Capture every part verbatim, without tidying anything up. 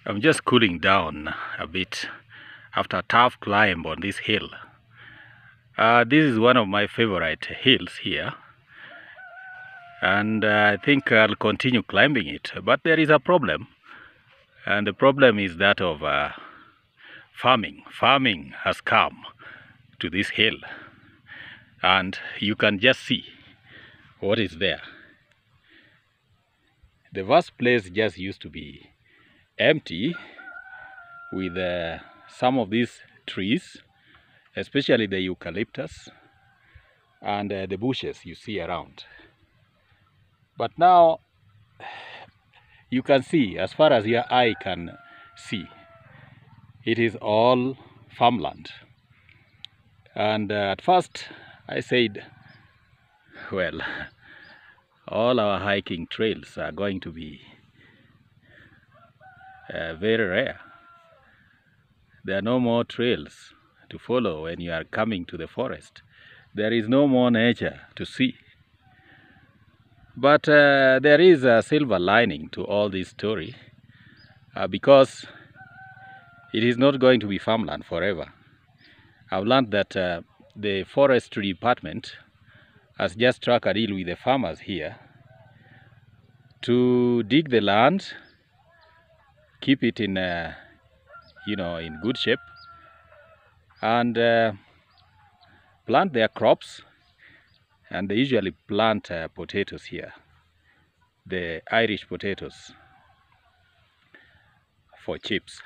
I'm just cooling down a bit after a tough climb on this hill. Uh, this is one of my favorite hills here, and uh, I think I'll continue climbing it. But there is a problem, and the problem is that of uh, farming. Farming has come to this hill, and you can just see what is there. The vast place just used to be empty with uh, some of these trees, especially the eucalyptus and uh, the bushes you see around. But now you can see, as far as your eye can see, it is all farmland. And uh, at first I said, well, all our hiking trails are going to be uh, very rare. There are no more trails to follow when you are coming to the forest. There is no more nature to see. But uh, there is a silver lining to all this story, uh, because it is not going to be farmland forever. I've learned that uh, the forestry department has just struck a deal with the farmers here to dig the land, keep it in uh, you know in good shape, and uh, plant their crops. And they usually plant uh, potatoes here, the Irish potatoes, for chips.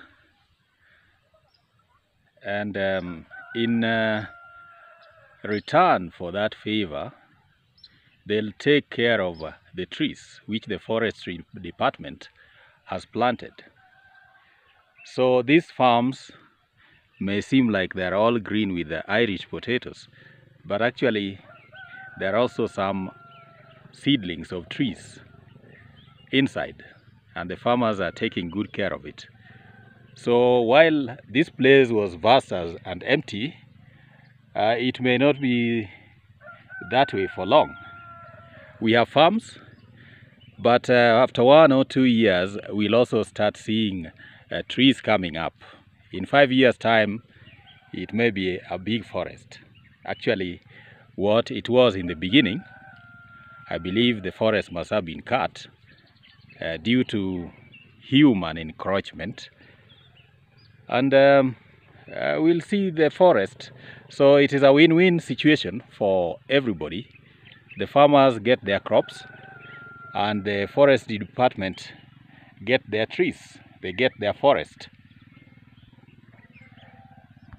And um, in uh, return for that favor, they'll take care of uh, the trees which the forestry department has planted. So these farms may seem like they're all green with the Irish potatoes, but actually there are also some seedlings of trees inside, and the farmers are taking good care of it. So while this place was vast and empty, uh, it may not be that way for long. We have farms, but uh, after one or two years, we'll also start seeing uh, trees coming up. In five years' time, it may be a big forest. Actually, what it was in the beginning, I believe the forest must have been cut uh, due to human encroachment. And um, uh, we'll see the forest. So it is a win-win situation for everybody. The farmers get their crops, and the forestry department get their trees. They get their forest.